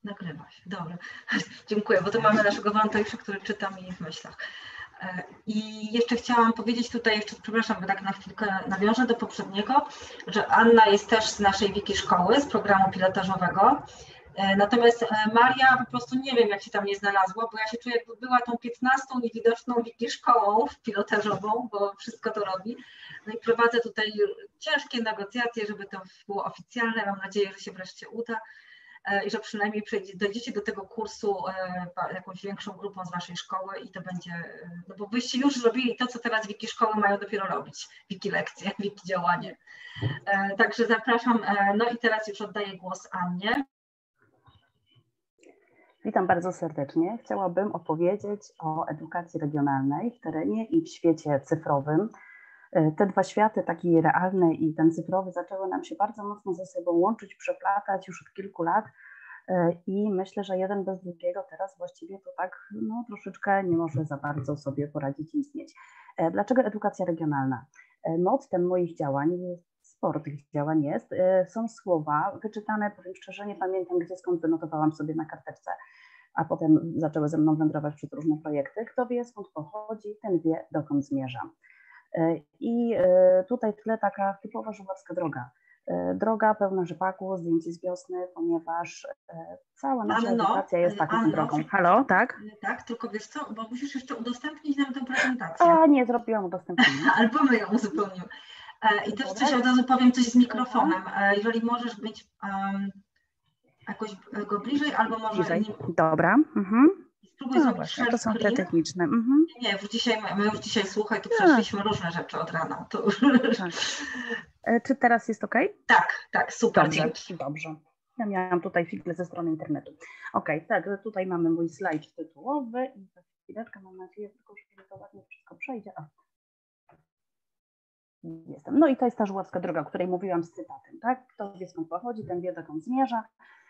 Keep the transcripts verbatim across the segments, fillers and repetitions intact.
Nagrywa się, dobra. Dziękuję, bo tu mamy naszego Wantojsza, który czyta mi w myślach. I jeszcze chciałam powiedzieć tutaj, jeszcze przepraszam, bo tak na chwilkę nawiążę do poprzedniego, że Anna jest też z naszej wiki szkoły, z programu pilotażowego. Natomiast Maria po prostu nie wiem, jak się tam nie znalazła, bo ja się czuję, jakby była tą piętnastą niewidoczną wiki szkołą pilotażową, bo wszystko to robi. No i prowadzę tutaj ciężkie negocjacje, żeby to było oficjalne. Mam nadzieję, że się wreszcie uda i że przynajmniej dojdziecie do tego kursu jakąś większą grupą z waszej szkoły i to będzie, no bo byście już zrobili to, co teraz wiki szkoły mają dopiero robić, wiki lekcje, wiki działanie. Także zapraszam, no i teraz już oddaję głos Annie. Witam bardzo serdecznie. Chciałabym opowiedzieć o edukacji regionalnej w terenie i w świecie cyfrowym. Te dwa światy, taki realny i ten cyfrowy, zaczęły nam się bardzo mocno ze sobą łączyć, przeplatać już od kilku lat i myślę, że jeden bez drugiego teraz właściwie to tak no, troszeczkę nie może za bardzo sobie poradzić i istnieć. Dlaczego edukacja regionalna? Mottem moich działań, sporo tych działań jest, są słowa wyczytane, powiem szczerze, nie pamiętam gdzie, skąd wynotowałam sobie na karteczce, a potem zaczęły ze mną wędrować przez różne projekty. Kto wie, skąd pochodzi, ten wie, dokąd zmierza. I tutaj w tle taka typowa żuławska droga. Droga pełna rzepaku, zdjęcie z wiosny, ponieważ cała nasza Anno, edukacja jest taką Anno, drogą. Halo, tak? Tak, tylko wiesz co, bo musisz jeszcze udostępnić nam tę prezentację. A, nie zrobiłam udostępnienia. Albo my ją uzupełnimy. I też coś od razu powiem, coś z mikrofonem. Jeżeli możesz być um, jakoś go bliżej, albo może... Bliżej, dobra. Mhm. Spróbuj no zrobić właśnie, share to są te screen. techniczne. Mhm. Nie, już dzisiaj, my już dzisiaj, słuchaj, tu przeszliśmy różne rzeczy od rana. To już... tak. Czy teraz jest ok? Tak, tak, super, dobrze, dzięki. Dobrze. Ja miałam tutaj figle ze strony internetu. Ok, tak, tak, mamy mój slajd tytułowy i za chwileczkę mam nadzieję, tylko że to ładnie wszystko przejdzie. A. Jestem. No i to jest ta żuławska droga, o której mówiłam z cytatem, tak? Kto wie skąd pochodzi, ten wie dokąd zmierza.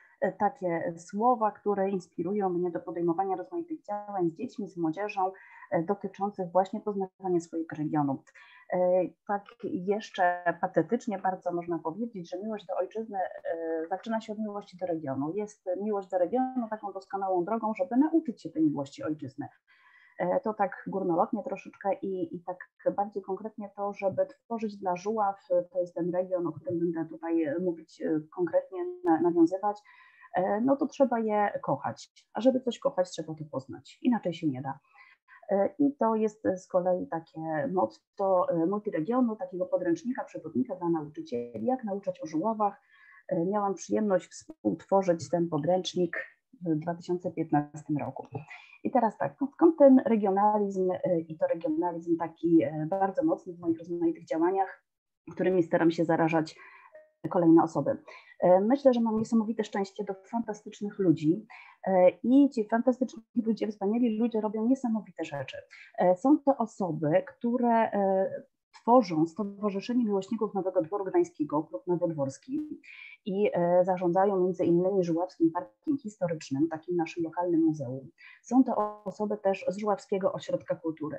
Takie słowa, które inspirują mnie do podejmowania rozmaitych działań z dziećmi, z młodzieżą dotyczących właśnie poznawania swojego regionu. Tak jeszcze patetycznie bardzo można powiedzieć, że miłość do ojczyzny zaczyna się od miłości do regionu. Jest miłość do regionu taką doskonałą drogą, żeby nauczyć się tej miłości ojczyzny. To tak górnolotnie troszeczkę i, i tak bardziej konkretnie to, żeby tworzyć dla Żuław, to jest ten region, o którym będę tutaj mówić konkretnie, nawiązywać, no to trzeba je kochać. A żeby coś kochać, trzeba to poznać. Inaczej się nie da. I to jest z kolei takie motto multiregionu, takiego podręcznika, przewodnika dla nauczycieli, jak nauczać o Żuławach. Miałam przyjemność współtworzyć ten podręcznik w dwa tysiące piętnastym roku. I teraz tak, skąd ten regionalizm i to regionalizm taki bardzo mocny w moich rozmaitych działaniach, którymi staram się zarażać kolejne osoby. Myślę, że mam niesamowite szczęście do fantastycznych ludzi i ci fantastyczni ludzie, wspaniali ludzie robią niesamowite rzeczy. Są to osoby, które tworzą Stowarzyszenie Miłośników Nowego Dworu Gdańskiego, Klub Nowodworski i zarządzają między innymi Żuławskim Parkiem Historycznym, takim naszym lokalnym muzeum. Są to osoby też z Żuławskiego Ośrodka Kultury.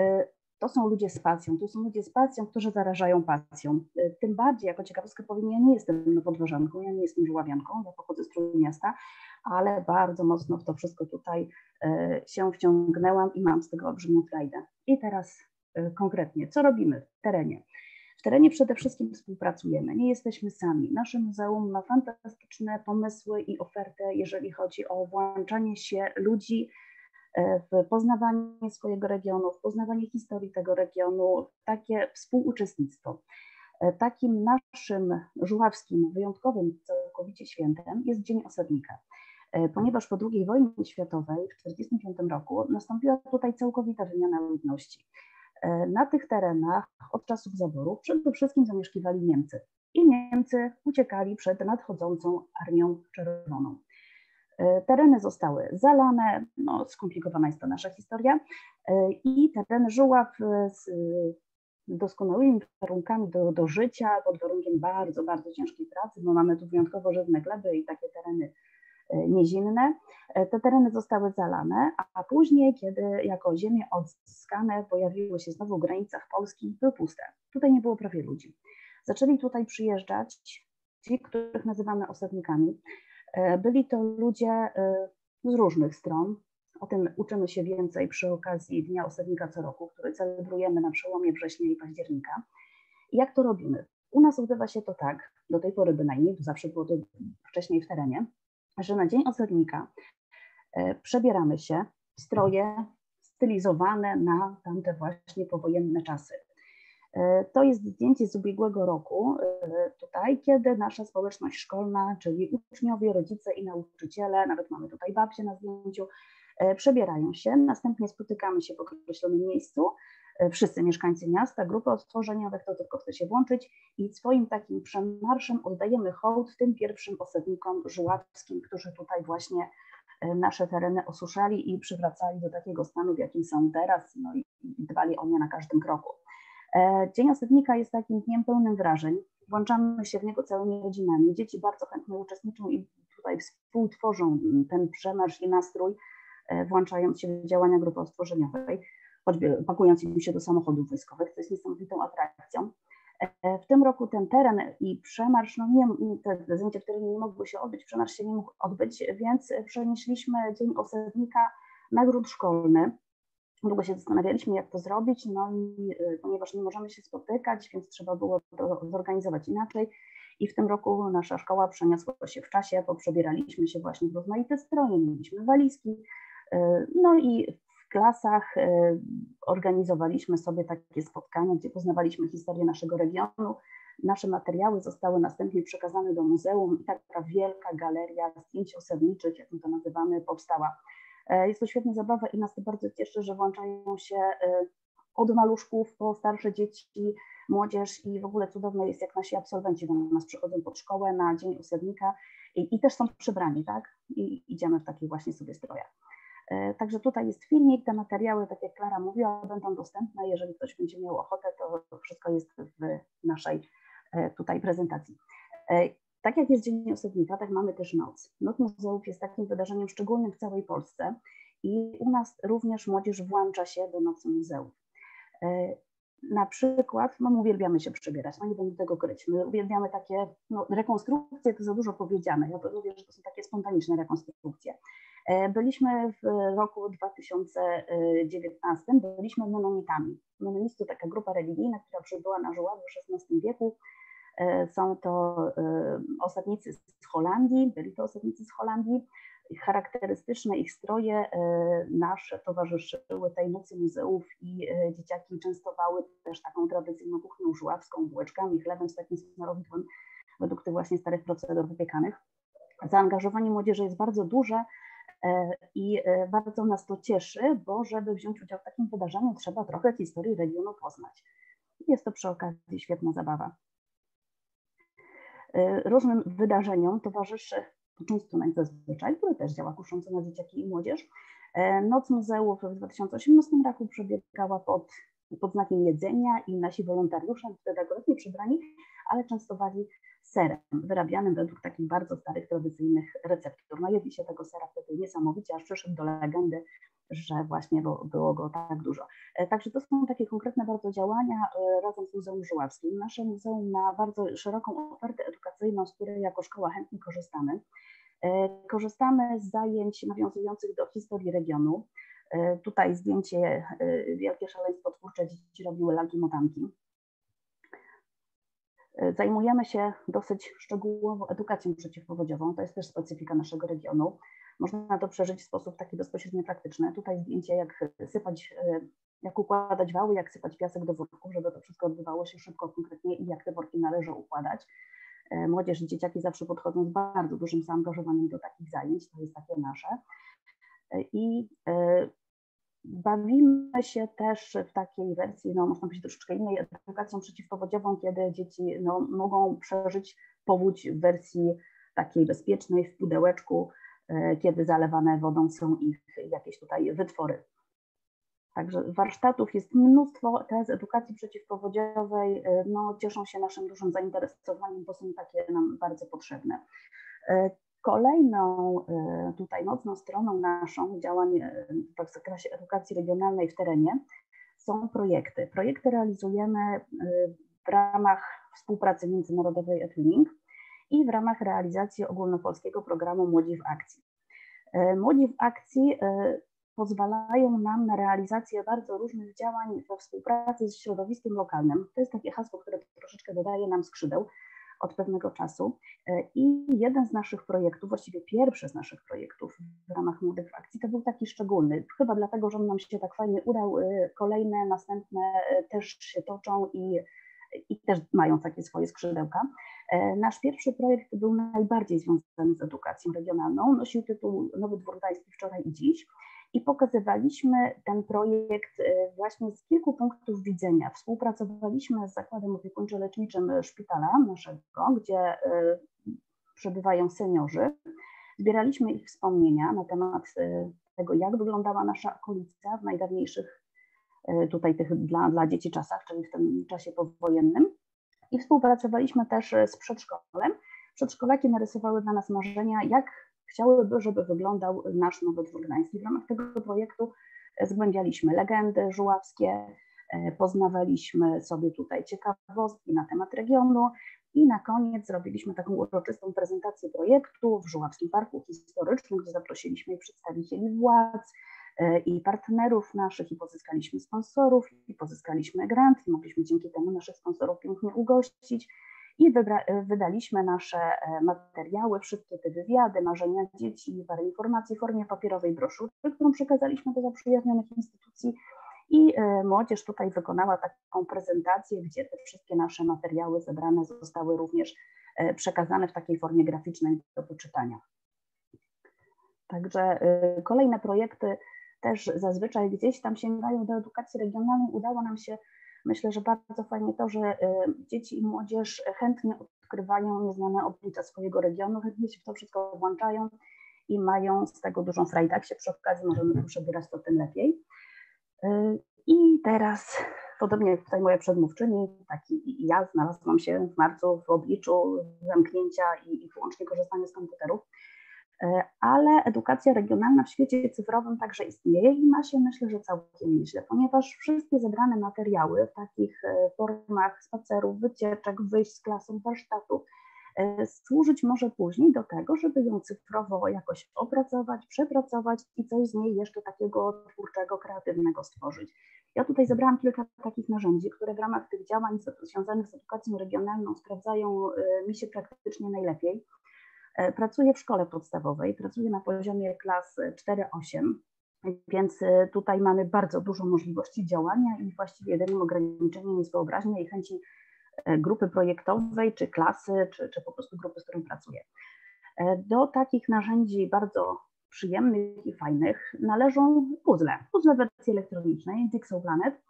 To są ludzie z pasją, to są ludzie z pasją, którzy zarażają pasją. Tym bardziej, jako ciekawostkę powiem, ja nie jestem nowodworzanką, ja nie jestem żuławianką, ja pochodzę z Trójmiasta, ale bardzo mocno w to wszystko tutaj się wciągnęłam i mam z tego olbrzymią frajdę. I teraz konkretnie, co robimy w terenie? W terenie przede wszystkim współpracujemy, nie jesteśmy sami. Nasze muzeum ma fantastyczne pomysły i ofertę, jeżeli chodzi o włączanie się ludzi w poznawanie swojego regionu, w poznawanie historii tego regionu, takie współuczestnictwo. Takim naszym żuławskim, wyjątkowym całkowicie świętem jest Dzień Osadnika. Ponieważ po drugiej wojnie światowej w tysiąc dziewięćset czterdziestym piątym roku nastąpiła tutaj całkowita wymiana ludności. Na tych terenach od czasów zaborów przede wszystkim zamieszkiwali Niemcy i Niemcy uciekali przed nadchodzącą Armią Czerwoną. Tereny zostały zalane, no skomplikowana jest to nasza historia, i tereny Żuław z doskonałymi warunkami do, do życia, pod warunkiem bardzo, bardzo ciężkiej pracy, bo mamy tu wyjątkowo żyzne gleby i takie tereny nizinne. Te tereny zostały zalane, a później, kiedy jako ziemie odzyskane pojawiły się znowu w granicach Polski, były puste. Tutaj nie było prawie ludzi. Zaczęli tutaj przyjeżdżać ci, których nazywamy osadnikami. Byli to ludzie z różnych stron. O tym uczymy się więcej przy okazji Dnia Osadnika co roku, który celebrujemy na przełomie września i października. I jak to robimy? U nas odbywa się to tak, do tej pory bynajmniej, to zawsze było to wcześniej w terenie, że na Dzień Osadnika przebieramy się w stroje stylizowane na tamte właśnie powojenne czasy. To jest zdjęcie z ubiegłego roku tutaj, kiedy nasza społeczność szkolna, czyli uczniowie, rodzice i nauczyciele, nawet mamy tutaj babcię na zdjęciu, przebierają się, następnie spotykamy się w określonym miejscu, wszyscy mieszkańcy miasta, grupy odtworzeniowe, kto tylko chce się włączyć i swoim takim przemarszem oddajemy hołd tym pierwszym osadnikom żuławskim, którzy tutaj właśnie nasze tereny osuszali i przywracali do takiego stanu, w jakim są teraz, no i dbali o nie na każdym kroku. Dzień Osadnika jest takim dniem pełnym wrażeń. Włączamy się w niego całymi rodzinami. Dzieci bardzo chętnie uczestniczą i tutaj współtworzą ten przemarsz i nastrój, włączając się w działania grupy odtworzeniowej, choćby pakując im się do samochodów wojskowych, co jest niesamowitą atrakcją. W tym roku ten teren i przemarsz, no nie, te zdjęcia w terenie nie mogły się odbyć, przemarsz się nie mógł odbyć, więc przenieśliśmy Dzień Osadnika na grunt szkolny. Długo się zastanawialiśmy, jak to zrobić, no i ponieważ nie możemy się spotykać, więc trzeba było to zorganizować inaczej. I w tym roku nasza szkoła przeniosła się w czasie, bo przebieraliśmy się właśnie w rozmaite stroje, mieliśmy walizki, no i w klasach organizowaliśmy sobie takie spotkania, gdzie poznawaliśmy historię naszego regionu. Nasze materiały zostały następnie przekazane do muzeum i taka wielka galeria zdjęć osadniczych, jak my to nazywamy, powstała. Jest to świetna zabawa i nas to bardzo cieszy, że włączają się od maluszków po starsze dzieci, młodzież i w ogóle cudowne jest, jak nasi absolwenci do nas przychodzą pod szkołę na Dzień Osadnika i, i też są przybrani, tak? I idziemy w takich właśnie sobie strojach. Także tutaj jest filmik, te materiały, tak jak Klara mówiła, będą dostępne. Jeżeli ktoś będzie miał ochotę, to wszystko jest w naszej tutaj prezentacji. Tak jak jest Dzień Osadnika, tak mamy też Noc. Noc Muzeów jest takim wydarzeniem szczególnym w całej Polsce i u nas również młodzież włącza się do Nocy Muzeów. Na przykład, no my uwielbiamy się przebierać, no nie będę tego kryć, my uwielbiamy takie, no rekonstrukcje to za dużo powiedziane, ja mówię, że to są takie spontaniczne rekonstrukcje. Byliśmy w roku dwa tysiące dziewiętnastym, byliśmy menonitami. Menoniści to taka grupa religijna, która przybyła na Żuławy w szesnastym wieku. Są to osadnicy z Holandii, byli to osadnicy z Holandii. Charakterystyczne ich stroje nasze towarzyszyły tej Nocy Muzeów i dzieciaki częstowały też taką tradycyjną kuchnią żuławską, bułeczkami, chlebem z takim smarowidłem według tych właśnie starych procedur wypiekanych. Zaangażowanie młodzieży jest bardzo duże i bardzo nas to cieszy, bo żeby wziąć udział w takim wydarzeniu, trzeba trochę historii regionu poznać. Jest to przy okazji świetna zabawa. Różnym wydarzeniom towarzyszy poczęstunek zazwyczaj, który też działa kusząco na dzieciaki i młodzież. Noc Muzeów w dwa tysiące osiemnastym roku przebiegała pod, pod znakiem jedzenia i nasi wolontariusze, wtedy akurat nie przybrani, ale częstowali serem wyrabianym według takich bardzo starych, tradycyjnych receptur. Najedli się tego sera wtedy niesamowicie, aż przyszedł do legendy, że właśnie było, było go tak dużo. Także to są takie konkretne bardzo działania razem z Muzeum Żuławskim. Nasze muzeum ma bardzo szeroką ofertę edukacyjną, z której jako szkoła chętnie korzystamy. Korzystamy z zajęć nawiązujących do historii regionu. Tutaj zdjęcie Wielkie Szaleństwo Twórcze dzieci robiły lalki motanki. Zajmujemy się dosyć szczegółowo edukacją przeciwpowodziową, to jest też specyfika naszego regionu. Można to przeżyć w sposób taki bezpośrednio praktyczny. Tutaj zdjęcie, jak sypać, jak układać wały, jak sypać piasek do worków, żeby to wszystko odbywało się szybko, konkretnie i jak te worki należy układać. Młodzież i dzieciaki zawsze podchodzą z bardzo dużym zaangażowaniem do takich zajęć, to jest takie nasze. I bawimy się też w takiej wersji, no można powiedzieć troszeczkę innej, edukacją przeciwpowodziową, kiedy dzieci no, mogą przeżyć powódź w wersji takiej bezpiecznej, w pudełeczku, kiedy zalewane wodą są ich jakieś tutaj wytwory. Także warsztatów jest mnóstwo, te z edukacji przeciwpowodziowej no, cieszą się naszym dużym zainteresowaniem, bo są takie nam bardzo potrzebne. Kolejną tutaj mocną stroną naszą działań w zakresie edukacji regionalnej w terenie są projekty. Projekty realizujemy w ramach współpracy międzynarodowej eTwinning i w ramach realizacji ogólnopolskiego programu Młodzi w Akcji. Młodzi w Akcji pozwalają nam na realizację bardzo różnych działań we współpracy z środowiskiem lokalnym. To jest takie hasło, które troszeczkę dodaje nam skrzydeł od pewnego czasu. I jeden z naszych projektów, właściwie pierwszy z naszych projektów w ramach Młodych w Akcji, to był taki szczególny. Chyba dlatego, że on nam się tak fajnie udał, kolejne, następne też się toczą i, i też mają takie swoje skrzydełka. Nasz pierwszy projekt był najbardziej związany z edukacją regionalną. Nosił tytuł Nowy Dwór Gdański wczoraj i dziś. I pokazywaliśmy ten projekt właśnie z kilku punktów widzenia. Współpracowaliśmy z Zakładem Opiekuńczo-Leczniczym Szpitala naszego, gdzie przebywają seniorzy. Zbieraliśmy ich wspomnienia na temat tego, jak wyglądała nasza okolica w najdawniejszych tutaj tych dla, dla dzieci czasach, czyli w tym czasie powojennym. I współpracowaliśmy też z przedszkolem. Przedszkolaki narysowały dla nas marzenia, jak chciałyby, żeby wyglądał nasz Nowy Dwór Gdański. W ramach tego projektu zgłębialiśmy legendy żuławskie, poznawaliśmy sobie tutaj ciekawostki na temat regionu i na koniec zrobiliśmy taką uroczystą prezentację projektu w Żuławskim Parku Historycznym, gdzie zaprosiliśmy i przedstawicieli władz i partnerów naszych i pozyskaliśmy sponsorów i pozyskaliśmy grant i mogliśmy dzięki temu naszych sponsorów pięknie ugościć. I wydaliśmy nasze materiały, wszystkie te wywiady, marzenia dzieci, parę informacji w formie papierowej broszury, którą przekazaliśmy do zaprzyjaźnionych instytucji i młodzież tutaj wykonała taką prezentację, gdzie te wszystkie nasze materiały zebrane zostały również przekazane w takiej formie graficznej do poczytania. Także kolejne projekty też zazwyczaj gdzieś tam sięgają do edukacji regionalnej. Udało nam się, myślę, że bardzo fajnie to, że dzieci i młodzież chętnie odkrywają nieznane oblicza swojego regionu, chętnie się w to wszystko włączają i mają z tego dużą frajdę. Jak się przy okazji możemy przebierać, to tym lepiej. I teraz, podobnie jak tutaj moja przedmówczyni, taki ja znalazłam się w marcu w obliczu zamknięcia i, i wyłącznie korzystania z komputerów. Ale edukacja regionalna w świecie cyfrowym także istnieje i ma się, myślę, że całkiem nieźle, ponieważ wszystkie zebrane materiały w takich formach spacerów, wycieczek, wyjść z klasą, warsztatów służyć może później do tego, żeby ją cyfrowo jakoś opracować, przepracować i coś z niej jeszcze takiego twórczego, kreatywnego stworzyć. Ja tutaj zebrałam kilka takich narzędzi, które w ramach tych działań związanych z edukacją regionalną sprawdzają mi się praktycznie najlepiej. Pracuję w szkole podstawowej, pracuję na poziomie klas cztery osiem, więc tutaj mamy bardzo dużo możliwości działania i właściwie jedynym ograniczeniem jest wyobraźnia i chęci grupy projektowej, czy klasy, czy, czy po prostu grupy, z którą pracuję. Do takich narzędzi bardzo przyjemnych i fajnych należą puzzle, puzzle w wersji elektronicznej, Jigsaw Planet.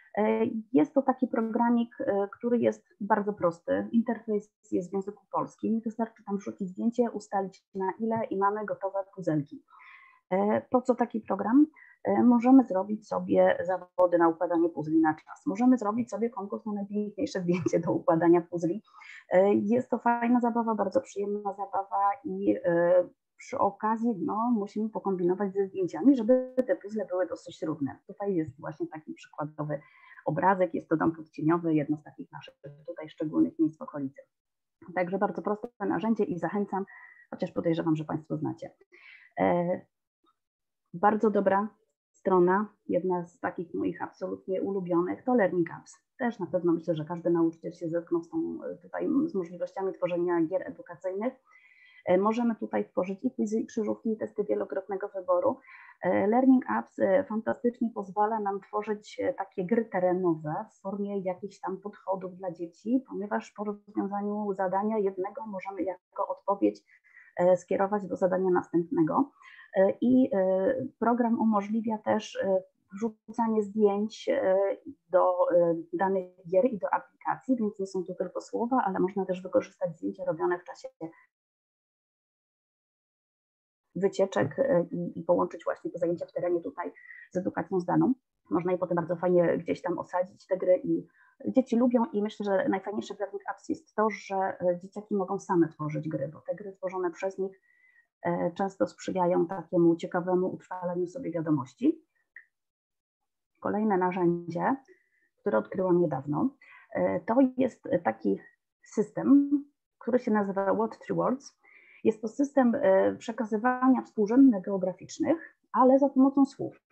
Jest to taki programik, który jest bardzo prosty. Interfejs jest w języku polskim. Wystarczy tam wrzucić zdjęcie, ustalić na ile i mamy gotowe puzelki. Po co taki program? Możemy zrobić sobie zawody na układanie puzli na czas. Możemy zrobić sobie konkurs na najpiękniejsze zdjęcie do układania puzli. Jest to fajna zabawa, bardzo przyjemna zabawa i przy okazji no, musimy pokombinować ze zdjęciami, żeby te puzzle były dosyć równe. Tutaj jest właśnie taki przykładowy obrazek, jest to dom podcieniowy, jedno z takich naszych tutaj szczególnych miejsc w okolicy. Także bardzo proste narzędzie i zachęcam, chociaż podejrzewam, że Państwo znacie. E, bardzo dobra strona, jedna z takich moich absolutnie ulubionych, to Learning Apps. Też na pewno myślę, że każdy nauczyciel się zetknął z, tą, tutaj, z możliwościami tworzenia gier edukacyjnych. Możemy tutaj tworzyć i quizy, i krzyżówki, i testy wielokrotnego wyboru. Learning Apps fantastycznie pozwala nam tworzyć takie gry terenowe w formie jakichś tam podchodów dla dzieci, ponieważ po rozwiązaniu zadania jednego możemy jako odpowiedź skierować do zadania następnego. I program umożliwia też wrzucanie zdjęć do danych gier i do aplikacji, więc nie są to tylko słowa, ale można też wykorzystać zdjęcia robione w czasie wycieczek i, i połączyć właśnie te zajęcia w terenie tutaj z edukacją zdalną. Można je potem bardzo fajnie gdzieś tam osadzić, te gry, i dzieci lubią i myślę, że najfajniejsze w Learning Apps jest to, że dzieciaki mogą same tworzyć gry, bo te gry tworzone przez nich często sprzyjają takiemu ciekawemu utrwaleniu sobie wiadomości. Kolejne narzędzie, które odkryłam niedawno, to jest taki system, który się nazywa What Three Words. Jest to system przekazywania współrzędnych geograficznych, ale za pomocą słów.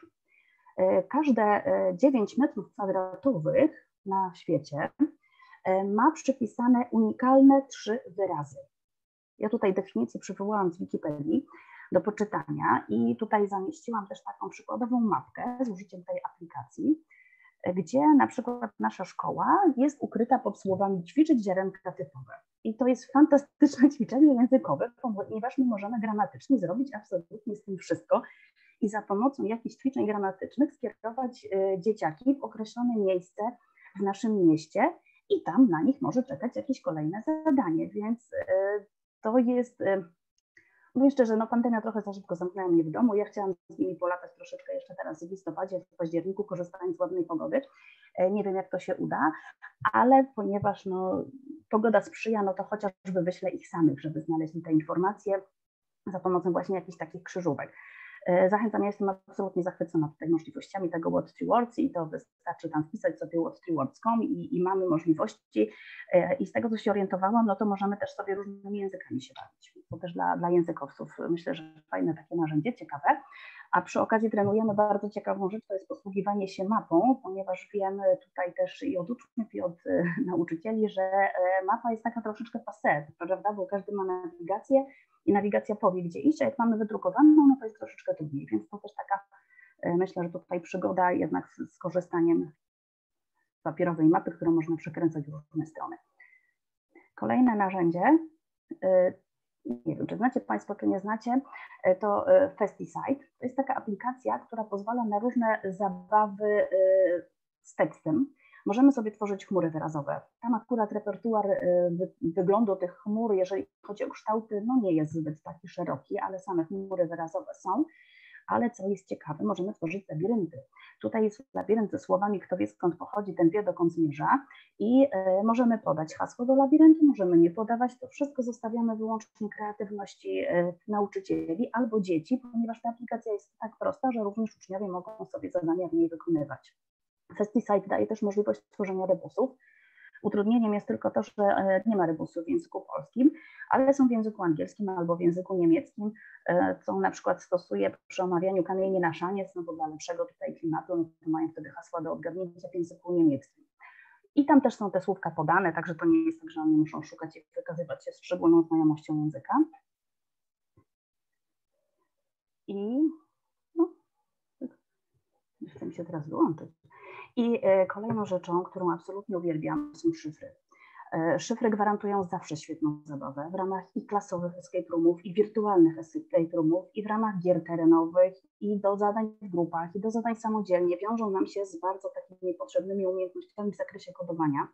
Każde dziewięć metrów kwadratowych na świecie ma przypisane unikalne trzy wyrazy. Ja tutaj definicję przywołałam z Wikipedii do poczytania i tutaj zamieściłam też taką przykładową mapkę z użyciem tej aplikacji, gdzie na przykład nasza szkoła jest ukryta pod słowami ćwiczyć ziarenka typowe. I to jest fantastyczne ćwiczenie językowe, ponieważ my możemy gramatycznie zrobić absolutnie z tym wszystko i za pomocą jakichś ćwiczeń gramatycznych skierować dzieciaki w określone miejsce w naszym mieście i tam na nich może czekać jakieś kolejne zadanie, więc to jest, mówię szczerze, no pandemia trochę za szybko zamknęła mnie w domu, ja chciałam z nimi polatać troszeczkę jeszcze teraz w listopadzie, w październiku, korzystając z ładnej pogody. Nie wiem, jak to się uda, ale ponieważ no, pogoda sprzyja, no to chociażby wyślę ich samych, żeby znaleźli te informacje za pomocą właśnie jakichś takich krzyżówek. Zachęcam, ja jestem absolutnie zachwycona tutaj możliwościami tego What Three Words i to wystarczy tam wpisać sobie what three words kropka com i, i mamy możliwości i z tego, co się orientowałam, no to możemy też sobie różnymi językami się bawić. To też dla, dla językowców myślę, że fajne takie narzędzie, ciekawe. A przy okazji trenujemy bardzo ciekawą rzecz, to jest posługiwanie się mapą, ponieważ wiemy tutaj też i od uczniów, i od nauczycieli, że mapa jest taka troszeczkę passé, prawda, bo każdy ma nawigację i nawigacja powie, gdzie iść, a jak mamy wydrukowaną, no to jest troszeczkę trudniej, więc to też taka, myślę, że tutaj przygoda jednak z, z korzystaniem z papierowej mapy, którą można przekręcać w różne strony. Kolejne narzędzie, nie wiem, czy znacie Państwo, czy nie znacie, to Festicide. To jest taka aplikacja, która pozwala na różne zabawy z tekstem. Możemy sobie tworzyć chmury wyrazowe. Tam akurat repertuar wyglądu tych chmur, jeżeli chodzi o kształty, no nie jest zbyt taki szeroki, ale same chmury wyrazowe są. Ale co jest ciekawe, możemy tworzyć labirynty. Tutaj jest labirynt ze słowami, kto wie skąd pochodzi, ten wie dokąd zmierza i y, możemy podać hasło do labiryntu, możemy nie podawać, to wszystko zostawiamy wyłącznie kreatywności y, nauczycieli albo dzieci, ponieważ ta aplikacja jest tak prosta, że również uczniowie mogą sobie zadania w niej wykonywać. Festicide daje też możliwość tworzenia rebusów. Utrudnieniem jest tylko to, że nie ma rebusów w języku polskim, ale są w języku angielskim albo w języku niemieckim, co na przykład stosuje przy omawianiu kamieni na szaniec, no bo dla lepszego tutaj klimatu, no to mają wtedy hasła do odgadnięcia w języku niemieckim. I tam też są te słówka podane, także to nie jest tak, że oni muszą szukać i wykazywać się z szczególną znajomością języka. I no, chcę mi się teraz wyłączyć. I kolejną rzeczą, którą absolutnie uwielbiam, są szyfry. Szyfry gwarantują zawsze świetną zabawę w ramach i klasowych escape roomów, i wirtualnych escape roomów, i w ramach gier terenowych, i do zadań w grupach, i do zadań samodzielnie. Wiążą nam się z bardzo takimi potrzebnymi umiejętnościami w zakresie kodowania.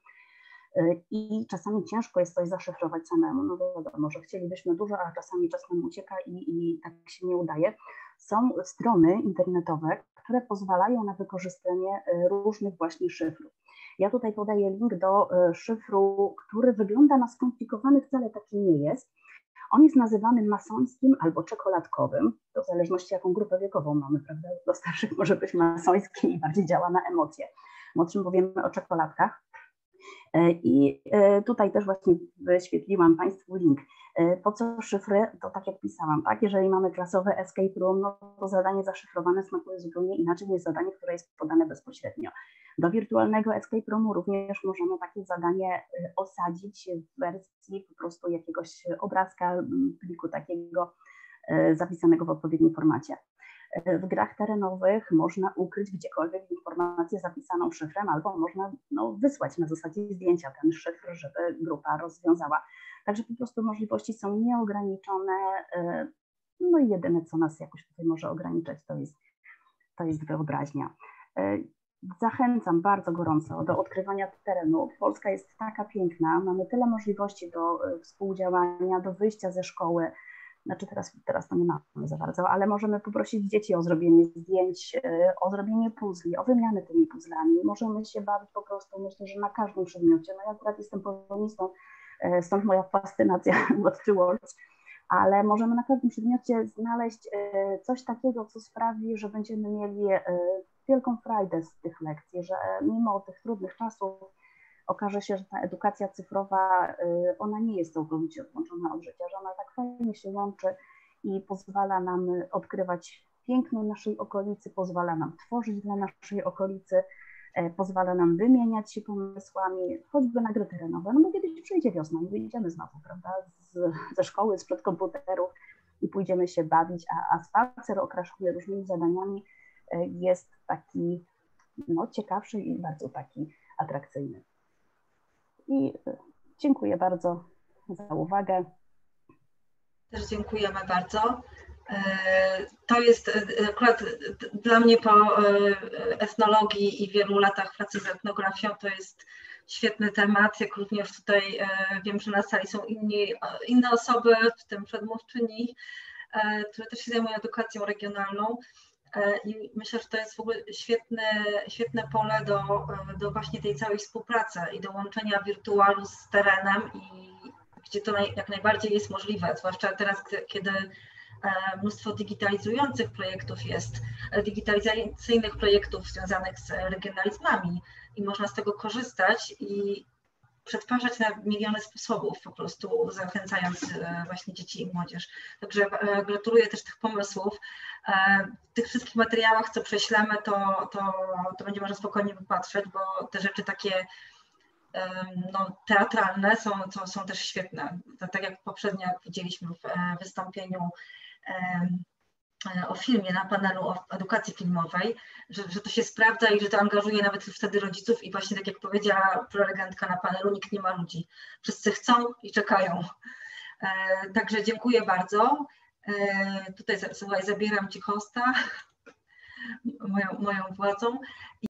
I czasami ciężko jest coś zaszyfrować samemu. No wiadomo, że chcielibyśmy dużo, a czasami czas nam ucieka i, i tak się nie udaje. Są strony internetowe, które pozwalają na wykorzystanie różnych właśnie szyfrów. Ja tutaj podaję link do szyfru, który wygląda na skomplikowany, wcale taki nie jest. On jest nazywany masońskim albo czekoladkowym, to w zależności jaką grupę wiekową mamy, prawda? Do starszych może być masońskim i bardziej działa na emocje. Młodszym powiemy o czekoladkach. I tutaj też właśnie wyświetliłam Państwu link. Po co szyfry? To tak jak pisałam, tak? Jeżeli mamy klasowe escape room, no to zadanie zaszyfrowane smakuje zupełnie inaczej niż zadanie, które jest podane bezpośrednio. Do wirtualnego escape roomu również możemy takie zadanie osadzić w wersji po prostu jakiegoś obrazka, pliku takiego zapisanego w odpowiednim formacie. W grach terenowych można ukryć gdziekolwiek informację zapisaną szyfrem, albo można no, wysłać na zasadzie zdjęcia ten szyfr, żeby grupa rozwiązała. Także po prostu możliwości są nieograniczone. No i jedyne, co nas jakoś tutaj może ograniczać, to jest, to jest wyobraźnia. Zachęcam bardzo gorąco do odkrywania terenu. Polska jest taka piękna, mamy tyle możliwości do współdziałania, do wyjścia ze szkoły. Znaczy teraz, teraz to nie mamy za bardzo, ale możemy poprosić dzieci o zrobienie zdjęć, o zrobienie puzli, o wymianę tymi puzzlami. Możemy się bawić po prostu, myślę, że na każdym przedmiocie. No ja akurat jestem polonistą, stąd moja fascynacja What Three Words, ale możemy na każdym przedmiocie znaleźć coś takiego, co sprawi, że będziemy mieli wielką frajdę z tych lekcji, że mimo tych trudnych czasów okaże się, że ta edukacja cyfrowa, ona nie jest całkowicie odłączona od życia, że ona tak fajnie się łączy i pozwala nam odkrywać piękno naszej okolicy, pozwala nam tworzyć dla naszej okolicy, pozwala nam wymieniać się pomysłami, choćby na gry terenowe, no bo kiedyś przyjdzie wiosna i wyjdziemy znowu, prawda, z, ze szkoły, sprzed komputerów i pójdziemy się bawić, a, a spacer okraszony różnymi zadaniami jest taki no, ciekawszy i bardzo taki atrakcyjny. I dziękuję bardzo za uwagę. Też dziękujemy bardzo. To jest akurat dla mnie po etnologii i wielu latach pracy z etnografią to jest świetny temat, jak również tutaj wiem, że na sali są inni, inne osoby, w tym przedmówczyni, które też się zajmują edukacją regionalną i myślę, że to jest w ogóle świetne, świetne pole do, do właśnie tej całej współpracy i do łączenia wirtualu z terenem i gdzie to naj, jak najbardziej jest możliwe, zwłaszcza teraz, kiedy mnóstwo digitalizujących projektów jest, digitalizacyjnych projektów związanych z regionalizmami i można z tego korzystać i przetwarzać na miliony sposobów, po prostu zachęcając właśnie dzieci i młodzież. Także gratuluję też tych pomysłów. W tych wszystkich materiałach, co prześlemy, to, to, to będzie można spokojnie wypatrzeć, bo te rzeczy takie no, teatralne są, to są też świetne. To, tak jak poprzednio jak widzieliśmy w wystąpieniu o filmie na panelu o edukacji filmowej, że, że to się sprawdza i że to angażuje nawet wtedy rodziców i właśnie tak jak powiedziała prelegentka na panelu, nikt nie ma ludzi. Wszyscy chcą i czekają. Także dziękuję bardzo. Tutaj słuchaj, zabieram Ci hosta moją, moją władzą.